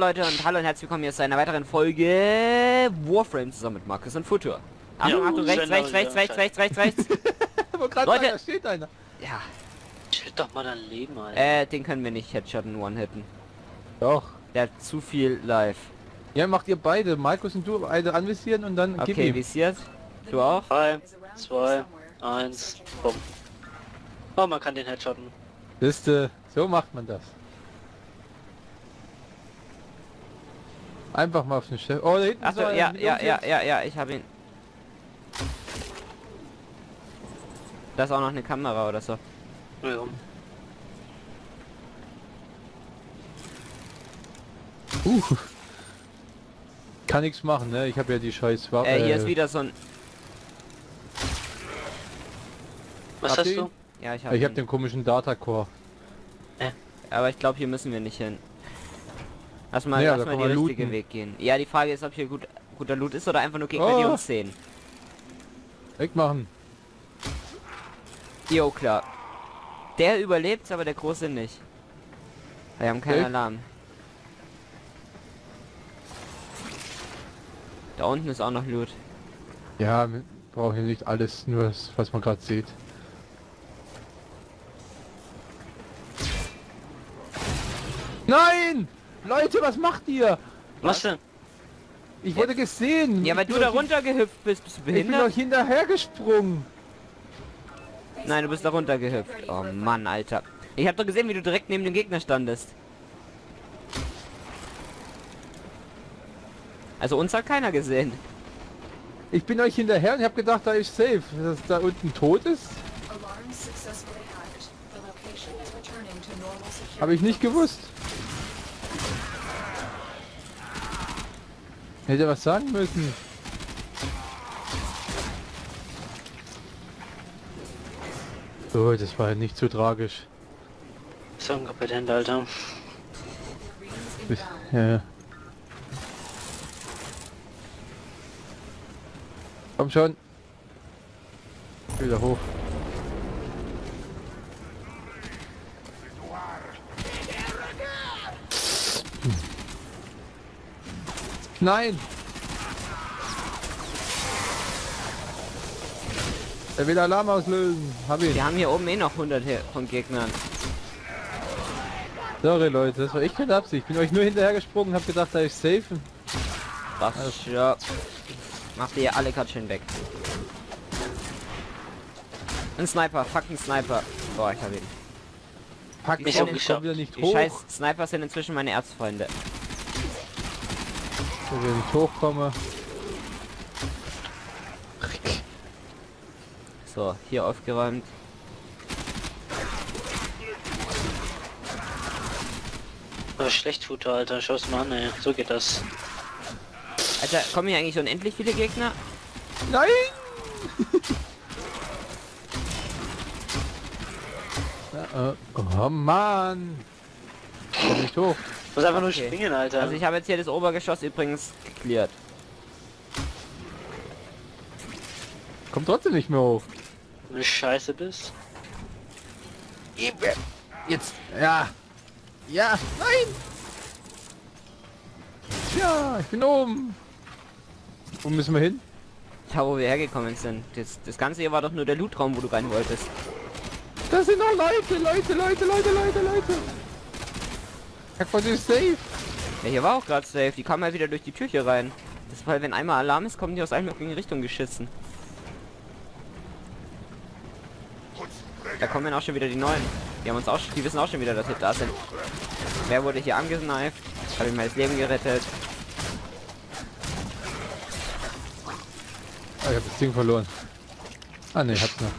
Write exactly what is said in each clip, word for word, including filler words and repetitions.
Leute und hallo und herzlich willkommen hier zu einer weiteren Folge Warframe zusammen mit Markus und Futur. Achtung, Ja, Achtung, rechts, genau, rechts, rechts, ja, rechts, rechts, rechts, rechts. Wo grad Leute. sagen, da steht einer. Ja, Chill doch mal dein Leben, Alter. äh, den können wir nicht headshotten, one-hitten. Doch. Der hat zu viel live. Ja, macht ihr beide, Markus und du, beide anvisieren und dann gib Okay, ihm. visiert. Du auch? drei, zwei, eins, bumm. Oh, man kann den Headshotten. Liste, so macht man das. Einfach mal auf den Chef. Oh, da hinten Achso, ist einer ja, mit ja, uns ja, jetzt. ja, ja, ich habe ihn. Da ist auch noch eine Kamera oder so. Ja. Uh. Kann nichts machen, ne? Ich habe ja die scheiß Waffe. Äh, hier ist wieder so ein... Was Habt hast ihr du? ihn? Ja, ich habe Ich habe ihn. den komischen Datacore. Aber ich glaube, hier müssen wir nicht hin. Lass mal, Ja, lass da mal kann die man richtige looten. Weg gehen. Ja, die Frage ist, ob hier gut, guter Loot ist oder einfach nur Gegner, die Oh. uns sehen. Wegmachen. Jo, klar. Der überlebt, aber der Große nicht. Wir haben keinen Okay. Alarm. Da unten ist auch noch Loot. Ja, wir brauchen hier nicht alles, nur das, was man gerade sieht. Nein! Leute, was macht ihr? Was denn? Ich wurde gesehen. Ja, weil Ich du bin da doch hin- runtergehüpft bist. Bist du Ich bin doch behindert? hinterher gesprungen. Nein, du bist da runtergehüpft. Oh Mann, Alter. Ich hab doch gesehen, wie du direkt neben dem Gegner standest. Also uns hat keiner gesehen. Ich bin euch hinterher und ich habe gedacht, da ist safe. Dass da unten tot ist, habe ich nicht gewusst. Hätte was sagen müssen. So, das war nicht so tragisch. So inkompetent, Alter. Ja. Komm schon. Wieder hoch. Nein! Er will Alarm auslösen. Hab ich. Wir haben hier oben eh noch hundert he- von Gegnern. Sorry Leute, das war echt keine Absicht. Ich bin euch nur hinterher gesprungen, hab gedacht, da ist safe. Das ja. Macht ihr alle gerade schön weg. Ein Sniper, fucking Sniper. Boah, ich hab ihn. Pack Ich ich hab komm geschafft. wieder nicht Die hoch. scheiß Snipers sind inzwischen meine Erzfreunde. Wenn ich nicht hochkomme. So, hier aufgeräumt. Aber schlecht, Futter, Alter. Schau's mal an, ey. So geht das. Alter, kommen hier eigentlich unendlich viele Gegner? Nein! Ja, äh, oh Mann! Komm nicht hoch. Muss einfach nur Okay. springen, Alter. Also ich habe jetzt hier das Obergeschoss übrigens geklärt. Komm trotzdem nicht mehr hoch. Wenn du scheiße bist. Jetzt. Ja. Ja. Nein! Ja, ich bin oben. Wo müssen wir hin? Da wo wir hergekommen sind. Das, das ganze hier war doch nur der Lootraum, wo du rein wolltest. Da sind noch Leute, Leute, Leute, Leute, Leute, Leute. Kack, was ist safe? Ja, hier war auch gerade safe. Die kamen halt wieder durch die Tür hier rein. Das war, wenn einmal Alarm ist, kommen die aus allen möglichen Richtungen geschissen. Da kommen auch schon wieder die neuen. Die haben uns auch, die wissen auch schon wieder, dass wir da sind. Wer wurde hier angesniped? Habe ich mal das Leben gerettet. Ah, ich hab das Ding verloren. Ah ne, hab's noch.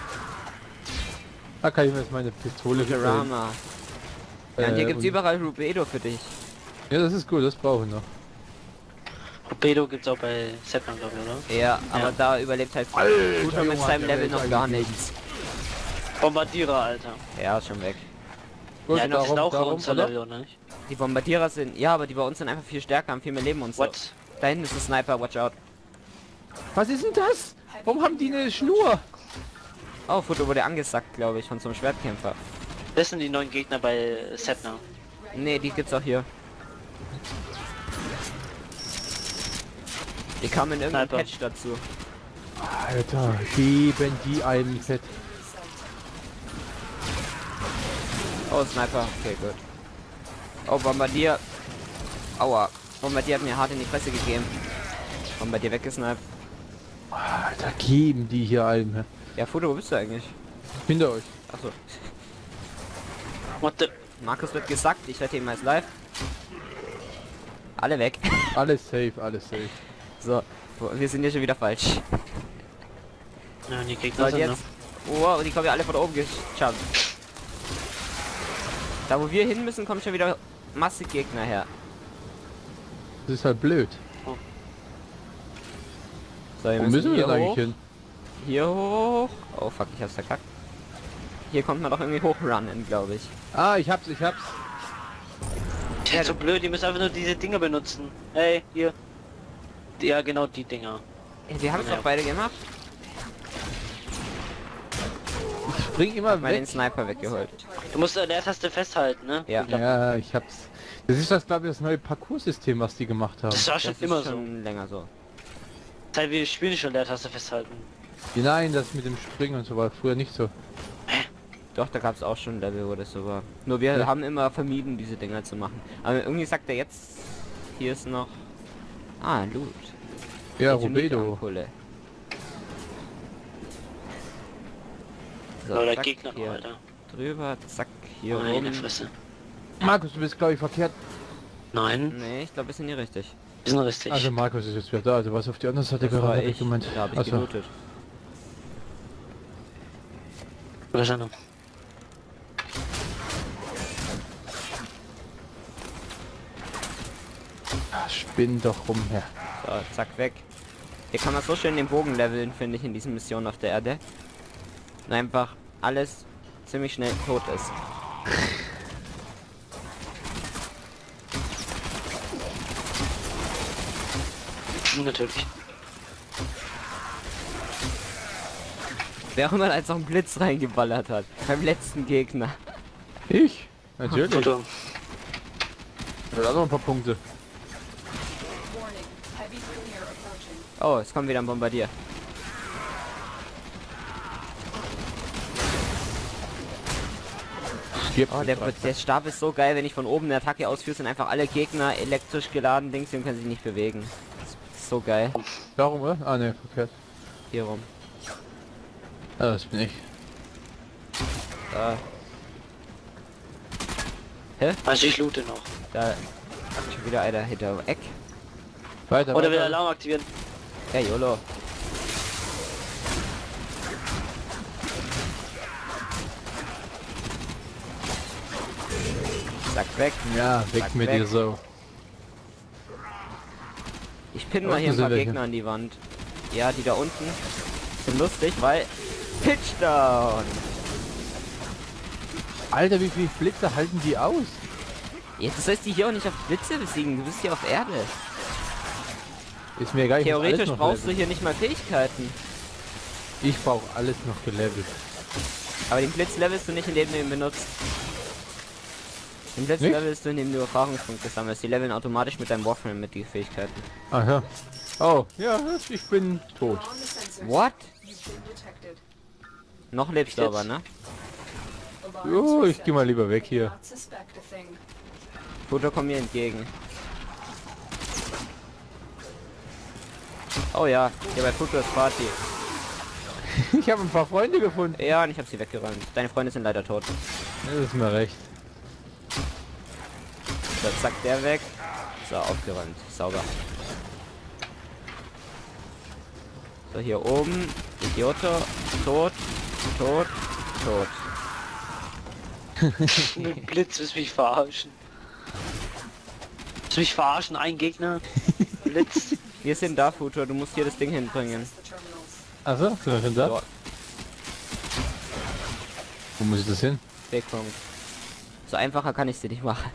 Da kann ich mir jetzt meine Pistole verwenden. Drama. Ja, und hier Äh, gibt's und- überall Rubedo für dich. Ja, das ist gut, das brauche ich noch. Torpedo gibt's auch bei Seppan, glaube ich, oder? Ja, aber da überlebt halt Alter, Futur mit Junge, seinem der Level Welt noch gar eigentlich. nichts. Bombardierer, Alter. Ja, ist schon weg. Gut, Ja, das ist auch darum, unser oder? Level, oder nicht? Die Bombardierer sind, ja, aber die bei uns sind einfach viel stärker, haben viel mehr Leben und so. What? Da hinten ist ein Sniper, watch out. Was ist denn das? Warum haben die eine Schnur? Oh, Futur wurde angesackt, glaube ich, von so einem Schwertkämpfer. Das sind die neuen Gegner bei Setna. Nee, die gibt's auch hier. Die kamen in irgendeinem Sniper. Patch dazu. Alter, geben die einem Fett. Oh, Sniper. Okay, gut. Oh, Bombardier. Aua. Bombardier hat mir hart in die Fresse gegeben. Bombardier weggesniped. Alter, geben die hier einem. hä? Ja, Foto, wo bist du eigentlich? Hinter euch. Achso. What the... Markus wird gesackt, ich rette ihn als live. Alle weg. Alles safe, alles safe. So, wir sind hier schon wieder falsch. Ja, die kriegt So, das und hin, jetzt. Oh, die kommen ja alle von oben geschafft. Da wo wir hin müssen, kommen schon wieder massig Gegner her. Das ist halt blöd. So, wir Wo müssen wir hier denn hoch. eigentlich hin? Hier hoch. Oh fuck, ich hab's verkackt. Hier kommt man doch irgendwie hochrunnen, glaube ich. Ah, ich hab's, ich hab's. ne? Der ist so blöd, die müssen einfach nur diese Dinger benutzen. Hey, hier. Ja, genau die Dinger. Ey, wir haben es Ja. doch beide gemacht. Ich spring immer Mal den weg. Sniper weggeholt. Du musst an der Taste festhalten, ne? Ja. Ja, ich hab's. Das ist das, glaube ich, das neue Parcours-System, was die gemacht haben. Das war schon Das immer ist so. schon länger so. Seit wir spielen schon an der Taste festhalten. Nein, das mit dem Springen und so war früher nicht so. Doch, da gab es auch schon Level, wo das so war. Nur wir Ja. haben immer vermieden, diese Dinger zu machen. Aber irgendwie sagt er jetzt, hier ist noch... Ah, Loot. Ja, Eternit Rubedo. Ampulle. So, Oder der zack, Gegner, hier Alter. drüber, zack, hier Meine rum. Fresse. Markus, du bist, glaube ich, verkehrt. Nein, Nee, ich glaube, wir sind hier richtig. wir sind richtig. Also Markus ist jetzt wieder da, also was auf die andere Seite Das war gerade hab ich, ich gemeint. da habe ich Also, gelootet. Verstanden. spinn doch rum her. So, zack, weg. Hier kann man so schön den Bogen leveln, finde ich, in diesen Missionen auf der Erde. Und einfach alles ziemlich schnell tot ist. Natürlich. Wer auch immer da jetzt noch einen Blitz reingeballert hat. Beim letzten Gegner. Ich? Natürlich. Foto. Da hat noch ein paar Punkte. Warning, heavy clear approaching. Oh, es kommt wieder ein Bombardier. Stirbt Oh, der, nicht. der Stab ist so geil, wenn ich von oben eine Attacke ausführe, sind einfach alle Gegner elektrisch geladen, Dings, und können sich nicht bewegen. Das ist so geil. Darum, oder? Ah, ne, verkehrt. Hier rum. Ah, das bin ich. Da. Also ich loote noch. Da hat schon wieder einer hinter dem Eck. Weiter, Oder will weiter. Alarm aktivieren? Hey, YOLO. Zack, weg. Ja, weg Zack, mit weg. dir so. Ich pinne Da mal hier ein unten paar sind welche. Gegner an die Wand. Ja, die da unten sind lustig, weil... Pitchdown! Alter, wie viele Blitze halten die aus? Jetzt das heißt, die hier auch nicht auf Blitze besiegen, du bist hier auf Erde. Ist mir egal, ich muss alles Theoretisch noch brauchst du leveln. hier nicht mal Fähigkeiten. Ich brauche alles noch gelevelt. Aber den Blitz levelst du nicht, indem du ihn benutzt. Den Blitz Nicht? levelst du, indem du Erfahrungspunkte sammelst. Die leveln automatisch mit deinem Warframe mit die Fähigkeiten. Aha. Oh, ja, ich bin tot. On the sensors. What? You've been detected. Noch lebst du Jetzt. aber, ne? Alarms Jo, ich reset. geh mal lieber weg hier. Not suspect a thing. Futter, komm mir entgegen. Oh ja, hier bei Futter ist Party. Ich habe ein paar Freunde gefunden. Ja, und ich hab sie weggeräumt. Deine Freunde sind leider tot. Das ist mir recht. So, zack, der weg. So, aufgeräumt. Sauber. So, hier oben. Idioto. Tot. Tot. Tot. Mit Blitz, willst du mich verarschen? Willst du mich verarschen? Ein Gegner? Blitz. Wir sind da, Futur. Du musst hier das Ding hinbringen. The terminals. Achso, sind wir schon da? So, Wo muss ich das hin? Wegpunkt. So einfacher kann ich sie nicht machen.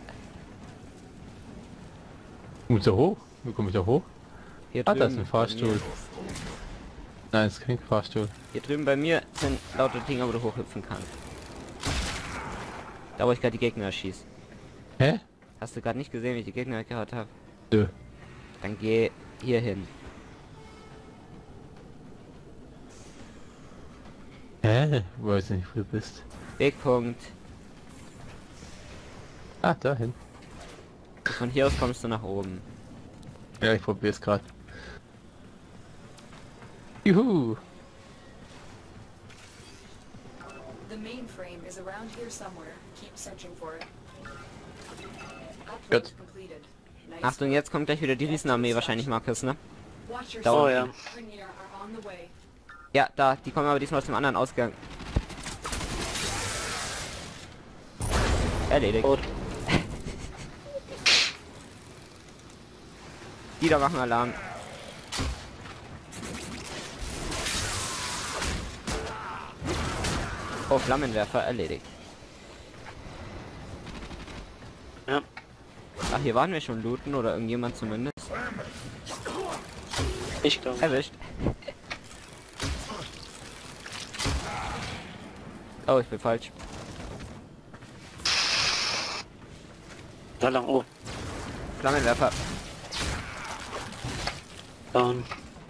Muss ich da hoch? Wo komme ich da hoch? Hier Ah, da ist drüben ein Fahrstuhl. bei mir- Nein, es ist kein Fahrstuhl. Hier drüben bei mir sind lauter Dinger, wo du hochhüpfen kannst. Da wo ich gerade die Gegner erschieße. Hä? Hast du gerade nicht gesehen, wie ich die Gegner weggehauen habe? Nö. Dann geh hier hin. Hä? Weiß nicht, wo du bist. Wegpunkt. Ah, dahin. Von hier aus kommst du nach oben. Ja, ich probier's gerade. Juhu! The mainframe is around here somewhere. Keep searching for it. Gut. Upload completed. Nice. Achtung, jetzt kommt gleich wieder die Riesenarmee wahrscheinlich, Markus, ne? Watch your Da Oh unten. ja. Rainier are on the way. Ja, da, die kommen aber diesmal aus dem anderen Ausgang. Erledigt. Tot. Die da machen Alarm. Oh, Flammenwerfer erledigt. Ja. Ach, hier waren wir schon looten oder irgendjemand zumindest. Ich glaube. Erwischt. Oh, ich bin falsch. Da lang. Oh. Flammenwerfer. Down.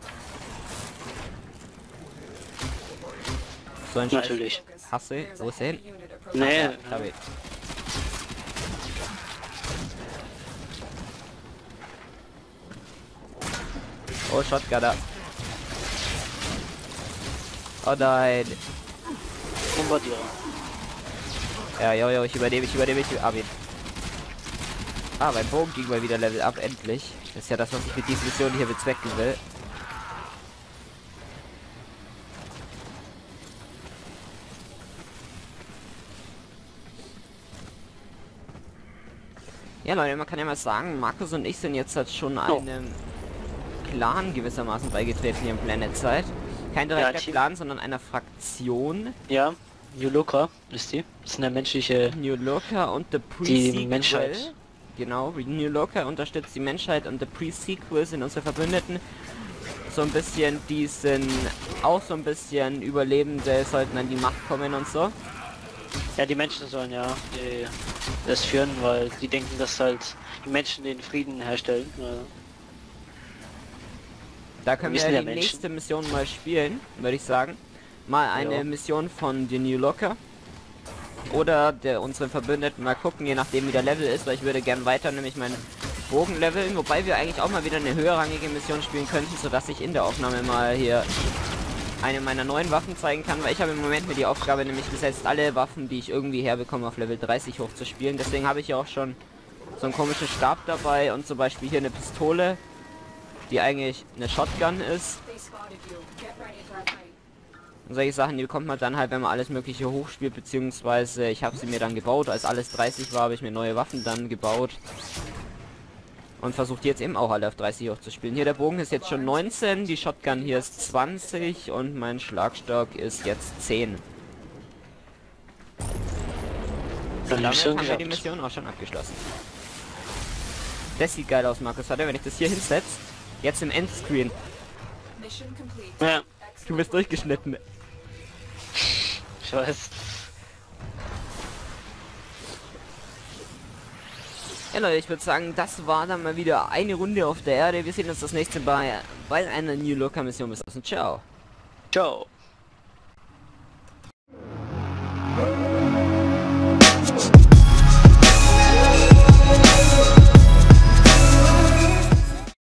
So ein Scheiß. Natürlich. Hast du? Wo ist er hin? Unit approaching. Nee. Da hab ich. Oh, Shotgunner. Oh nein. Bombardierer. Ja, jo, jo, ich überlebe, ich überlebe, ich überlebe. Ah, mein Bogen ging mal wieder Level up, endlich. Das ist ja das, was ich mit dieser Mission hier bezwecken will. Ja, Leute, man kann ja mal sagen, Markus und ich sind jetzt halt schon Oh. einem Clan gewissermaßen beigetreten hier im Planet Side. Kein direkter Ja, Team- Clan, sondern einer Fraktion. Ja. Yuluka ist die. Das ist eine menschliche. New Lurker und The Pre-Sequel. Die Menschheit. Genau, New Lurker unterstützt die Menschheit und The Pre-Sequel sind unsere Verbündeten. So ein bisschen, die sind auch so ein bisschen Überlebende, sollten an die Macht kommen und so. Ja, die Menschen sollen ja die, das führen, weil die denken, dass halt die Menschen den Frieden herstellen. Ja. Da können Wir wir sind ja ja die Menschen. nächste Mission mal spielen, würde ich sagen. Mal eine Ja. Mission von The New Lurker. Oder der unseren Verbündeten, mal gucken, je nachdem wie der Level ist, weil ich würde gern weiter nämlich meinen Bogen leveln, wobei wir eigentlich auch mal wieder eine höherrangige Mission spielen könnten, sodass ich in der Aufnahme mal hier eine meiner neuen Waffen zeigen kann, weil ich habe im Moment mir die Aufgabe nämlich gesetzt, alle Waffen, die ich irgendwie herbekomme, auf Level dreißig hochzuspielen. Deswegen habe ich ja auch schon so einen komischen Stab dabei und zum Beispiel hier eine Pistole, die eigentlich eine Shotgun ist. They spotted you. Get ready for a fight. Und solche Sachen, die bekommt man dann halt, wenn man alles mögliche hochspielt, beziehungsweise ich habe sie mir dann gebaut, als alles dreißig war, habe ich mir neue Waffen dann gebaut. Und versucht jetzt eben auch alle auf dreißig hochzuspielen. Hier der Bogen ist jetzt schon neunzehn, die Shotgun hier ist zwanzig und mein Schlagstock ist jetzt zehn. Dann Und damit Mission haben wir die gehabt. Mission auch schon abgeschlossen. Das sieht geil aus, Markus. Warte, wenn ich das hier hinsetze, jetzt im Endscreen. Mission complete. Ja, Du bist durchgeschnitten. ich weiß. Ja Leute, ich würde sagen, das war dann mal wieder eine Runde auf der Erde. Wir sehen uns das nächste Mal bei einer New Lurker Mission. Bis dann. Ciao. Ciao.